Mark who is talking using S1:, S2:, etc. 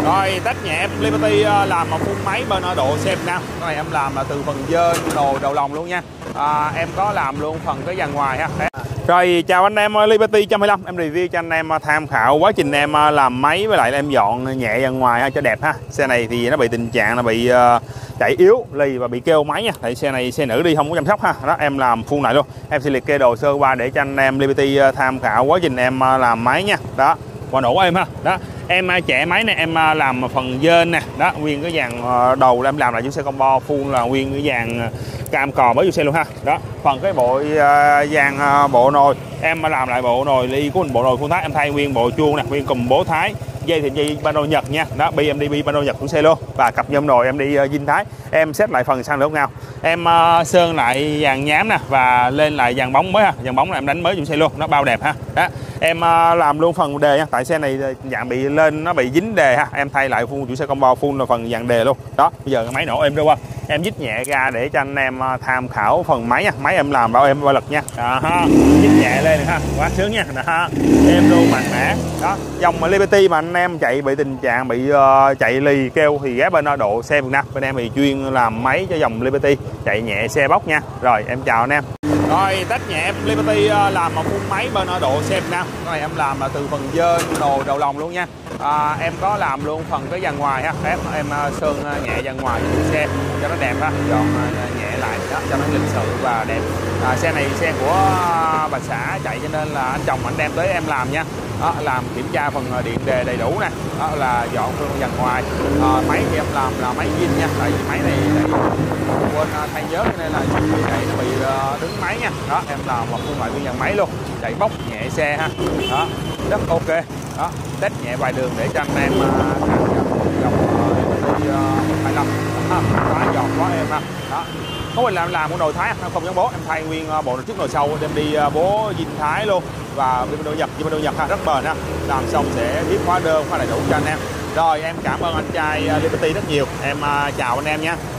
S1: Rồi test nhẹ em Liberty làm một phun máy bên ở độ xe Việt Nam. Cái này em làm là từ phần dên đồ đầu lòng luôn nha. Em có làm luôn phần cái dàn ngoài ha. Rồi chào anh em Liberty 125, em review cho anh em tham khảo quá trình em làm máy với lại em dọn nhẹ dàn ngoài ha, cho đẹp ha. Xe này thì nó bị tình trạng là bị chạy yếu, lì và bị kêu máy nha. Tại xe này xe nữ đi không có chăm sóc ha. Đó em làm phun lại luôn. Em sẽ liệt kê đồ sơ qua để cho anh em Liberty tham khảo quá trình em làm máy nha. Đó, qua nổ em ha. Đó, em chạy máy này em làm phần dên nè. Đó, nguyên cái dàn đầu em làm lại chiếc xe combo full là nguyên cái dàn cam cò mới vô xe luôn ha. Đó, phần cái bộ dàn bộ nồi em làm lại bộ nồi ly của mình, bộ nồi khuôn thái em thay nguyên bộ chuông nè, nguyên cùm bố thái, dây thì dây bano Nhật nha. Đó, bi em đi bi bano Nhật của xe luôn, và cặp nhôm nồi em đi Vinh Thái. Em xếp lại phần xăng lỗ ngao, em sơn lại dàn nhám nè và lên lại dàn bóng mới ha. Dàn bóng là em đánh mới chủ xe luôn, nó bao đẹp ha. Đó, em làm luôn phần đề nha, tại xe này dạng bị lên nó bị dính đề ha, em thay lại full chủ xe combo full là phần dàn đề luôn. Đó, bây giờ cái máy nổ em đâu qua em dít nhẹ ra để cho anh em tham khảo phần máy nha. Máy em làm bảo em ba lực nha. Đó, dít nhẹ lên ha, quá sướng nha. Đó, em luôn mạnh mẽ. Đó, dòng Liberty mà anh em chạy bị tình trạng bị chạy lì kêu thì ghé bên độ xe Việt Nam, bên em thì chuyên làm máy cho dòng Liberty chạy nhẹ xe bốc nha. Rồi em chào anh em. Rồi test nhẹ em Liberty làm một phun máy bên ở độ xe Việt Nam. Cái này em làm là từ phần dên đồ đầu lòng luôn nha. Em có làm luôn phần cái dàn ngoài ha. Em sơn nhẹ dàn ngoài cho xe cho nó đẹp ha, dọn nhẹ lại đó cho nó lịch sự và đẹp. Xe này xe của bà xã chạy cho nên là anh chồng anh đem tới em làm nha. Đó, làm kiểm tra phần điện đề đầy đủ nè. Đó là dọn luôn dàn ngoài. Máy thì em làm là máy zin nha, tại vì máy này quên thay nhớ nên là chạy nó bị đứng máy nha. Đó, em làm một phương loại viên dàn máy luôn, chạy bốc nhẹ xe ha. Đó, rất ok. Đó, test nhẹ vài đường để cho anh em dòng Liberty 25 quá giọt quá em ha. Đó, có mình làm một nồi Thái không giống bố, em thay nguyên bộ nồi trước nồi sau, đem đi bố Vinh Thái luôn và bano Nhật ha, rất bền ha. Làm xong sẽ viết hóa đơn khá đầy đủ cho anh em. Rồi em cảm ơn anh trai Liberty rất nhiều. Em chào anh em nha.